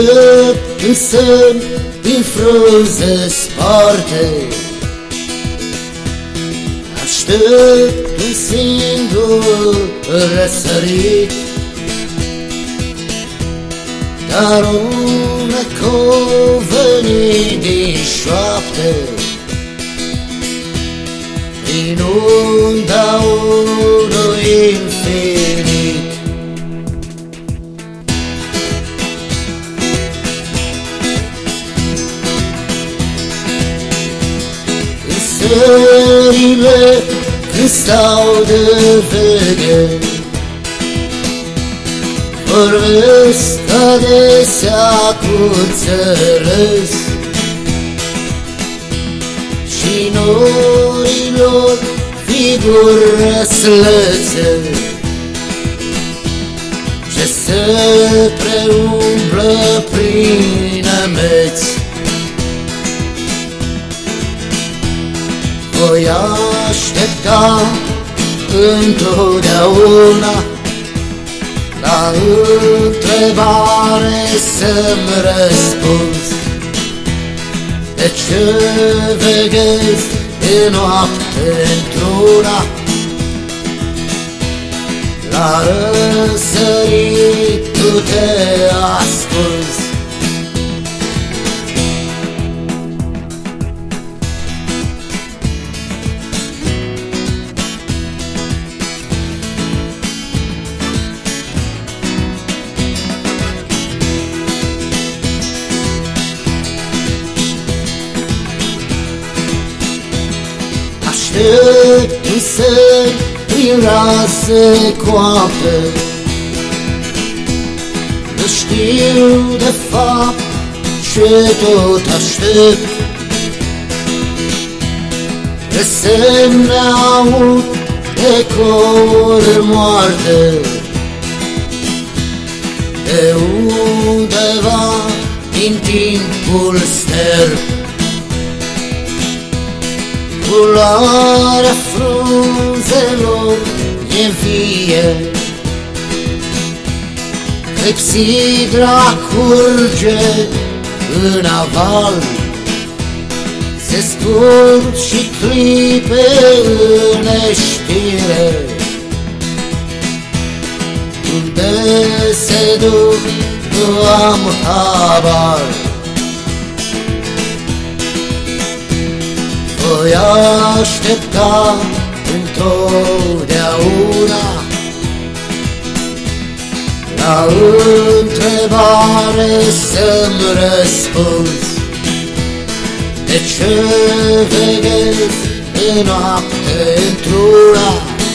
Aștept în semn din frunze sparte, aștept un singur răsărit, dar un ecou venit din șoapte, din unda unui infinit. Serile când stau de veche, vorbesc adesea cu înțeles, și norilor figuri răslețe ce se preumblă prin ameți. Voi aștepta întotdeauna la întrebare să-mi răspunzi: de ce veghezi de noapte într-una? La răsărit tu te ascunzi. Aștept un semn prin rase coapte, nu știu de fapt ce tot aștept. De semne aud ecouri moarte, de undeva din timpul sterb. Culoarea frunzelor e vie, clepsidra curge în aval, se scurg și clipe în neștire. Unde se duc nu am habar. Voi aștepta întotdeauna la întrebare să-mi răspunzi: de ce veghezi de noapte într-una?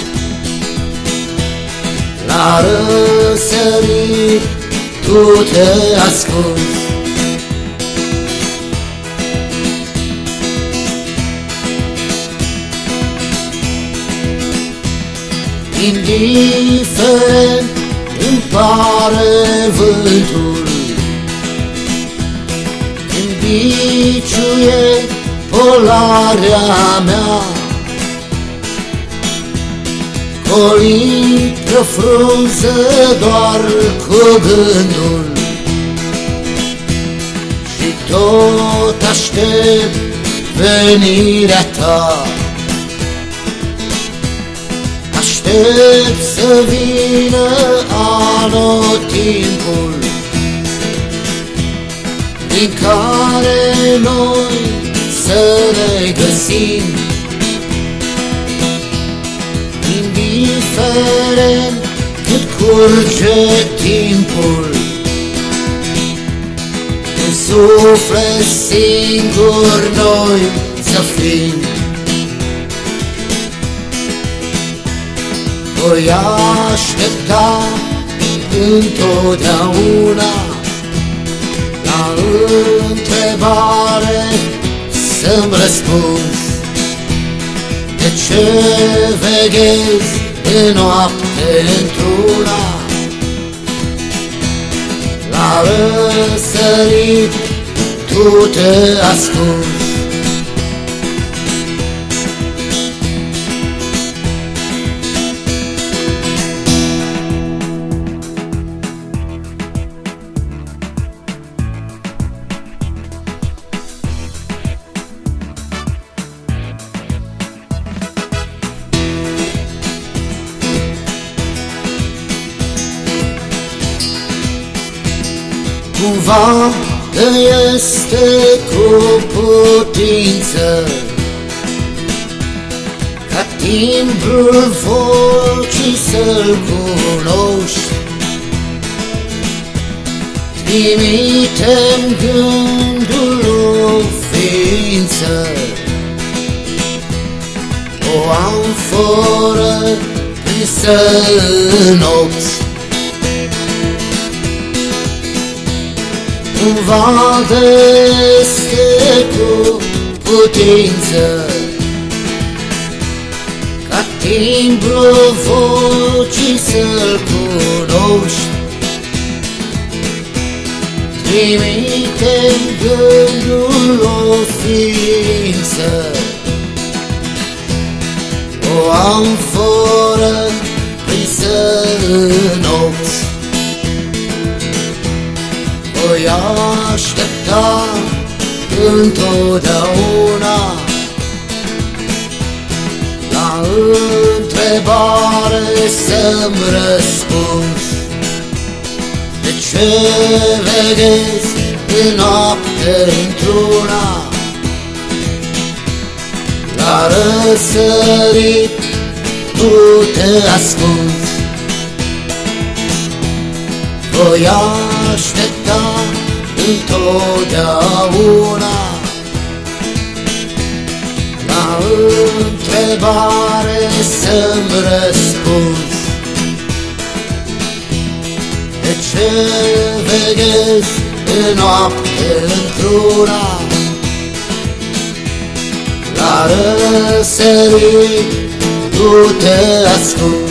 La răsărit tu te ascunzi. Indiferent îmi pare vântul când biciuie polarea mea, colic pe frunză doar cu gândul, și tot aștept venirea ta. Aștept să vină anotimpul din care noi să ne găsim, indiferent cât curge timpul. În suflet singur noi să fim. Voi aștepta întotdeauna la întrebare să-mi răspunzi: de ce veghezi de noapte într-una? La răsărit tu te ascunzi. Cumva este cu putință ca timbrul vocii să-l cunoști. Trimite-mi gândul o ființă, o amforă prinsă în nopți. Cumva este cu putință ca timbrul vocii să-l cunoști. Trimite-mi gândul o ființă, o amforă prinsă în nopți. Voi aștepta întotdeauna la întrebare să-mi răspunzi. De ce veghezi în noapte într-una? La răsărit tu te ascunzi. Voi aștepta întotdeauna la întrebare să-mi răspunzi. De ce veghezi în noapte într-una? La răsărit tu te ascunzi.